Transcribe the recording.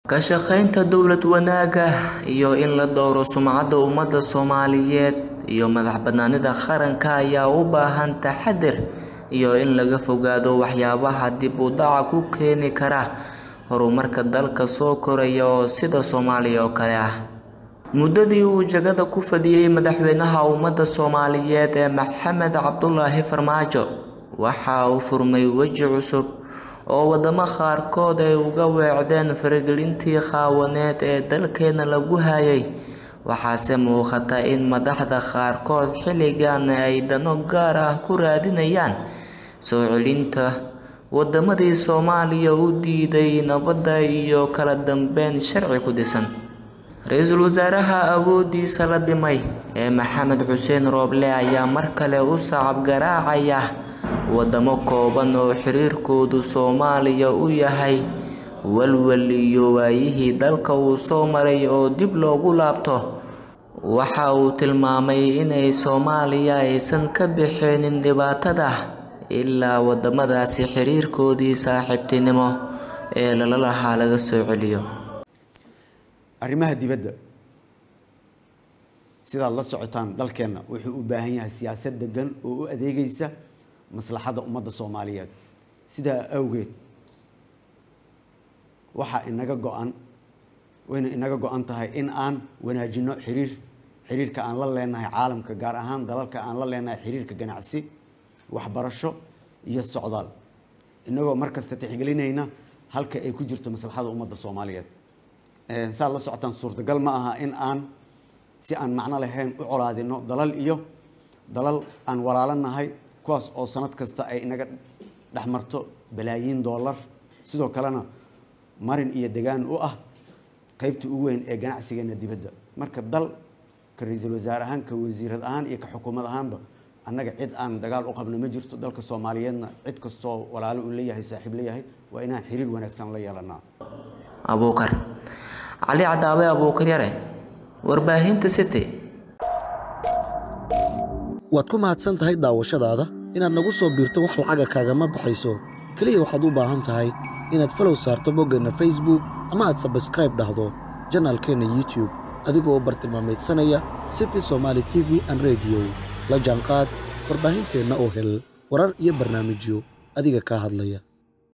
ka shaqaynta dawlad wanaaga iyo in la dooro sumcadda ummadda Soomaaliyeed iyo madaxbannaanida qaranka ayaa u baahan taxadir iyo in laga fogaado waxyaabaha dib u dhac ku keeni kara horumarka dalka soo koraya oo sida Soomaaliya oo kale ah. muddadii uu jagada ku fadhiyay madaxweynaha ummadda Soomaaliyeed ee Maxamed Cabdullaahi Farmaajo waxa uu furmay waji cusub oo wadamo qaarkood ay uga weecdeen faragelintii qaawaneed ee dalkeena lagu hayay. waxaase muuqata in madaxda qaarkood xilligan ay dano gaar ah ku raadinayaan soo celinta wadamadii Soomaaliya u diiday nabadda iyo kala dambeyn sharci ku dhisan. Ra'iisul Wasaaraha awoodiisa la dhimay ee Maxamed Xuseen Rooble ayaa mar kale u sacab garaacaya wadamo kooban oo xiriirkoodu Soomaaliya u yahay walwal iyo waayihii dalka uu soo maray oo dib loogu laabto. waxa uu tilmaamay inay Soomaaliya aysan ka bixinin dhibaatada ilaa wadamadaasi xiriirkoodii saaxiibtinimo ee lala lahaa laga soo celiyo. arrimaha dibadda sidaad la socotaan dalkeena wuxuu u baahan yahay siyaasad degan oo u adeegaysa maslaxadda ummadda Soomaaliyeed. sidaa awgeed waxa inaga go'an tahay in aan wanaajino xiriirka aan la leenahay caalamka, gaar ahaan dalalka aan la leenahay xiriirka ganacsi, waxbarasho iyo socdaal, inagoo markasta tixgelinayna halka ay ku jirto maslaxadda ummadda Soomaaliyeed. saad la socotaan suurtagal ma aha in aan si aan macno lahayn u colaadino dalal aan walaalanahay kuwaas oo sanad kasta ay inaga dhaxmarto balaayiin dollar, sidoo kalena marin iyo degaan u ah qaybta ugu weyn ee ganacsigeena dibadda. marka dal ka ra'iisul wasaare ahaan, ka wasiirad ahaan iyo ka xukuumad ahaanba annaga cid aan dagaal u qabno ma jirto. dalka Soomaaliyeedna cid kastoo walaalo u leeyahay, saaxiib leeyahay, waa inaan xiriir wanaagsan la yeelanaa. Abuukar Ali Cadaawe, Abuukar Yare, warbaahinta City. waad ku mahadsan tahay daawashadaada. inaad nagu soo biirto wax lacaga kaagama baxayso, kaliya waxaad u baahan tahay inaad follow saarto boggeenna Facebook ama aad subscribe dhahdo janaalkeena YouTube adigoo bartilmaameedsanaya City Somali TV and Radio. la jaanqaad warbaahinteenna oo hel warar iyo barnaamijyo adiga ka hadlaya.